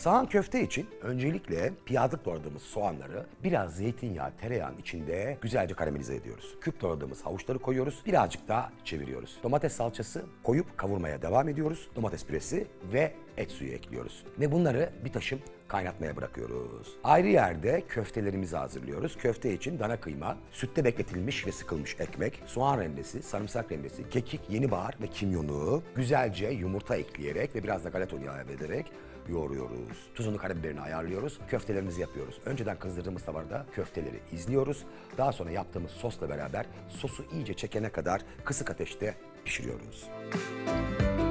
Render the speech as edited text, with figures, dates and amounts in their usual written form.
Sağan köfte için öncelikle piyazlık doğradığımız soğanları biraz zeytinyağı, tereyağın içinde güzelce karamelize ediyoruz. Küp doğradığımız havuçları koyuyoruz. Birazcık daha çeviriyoruz. Domates salçası koyup kavurmaya devam ediyoruz. Domates püresi ve et suyu ekliyoruz. Ve bunları bir taşım kaynatmaya bırakıyoruz. Ayrı yerde köftelerimizi hazırlıyoruz. Köfte için dana kıyma, sütte bekletilmiş ve sıkılmış ekmek, soğan rendesi, sarımsak rendesi, kekik, yeni bahar ve kimyonu güzelce yumurta ekleyerek ve biraz da galeta unu ilave ederek yoğuruyoruz. Tuzunu, karabiberini ayarlıyoruz. Köftelerimizi yapıyoruz. Önceden kızdırdığımız tavada köfteleri izliyoruz. Daha sonra yaptığımız sosla beraber sosu iyice çekene kadar kısık ateşte pişiriyoruz.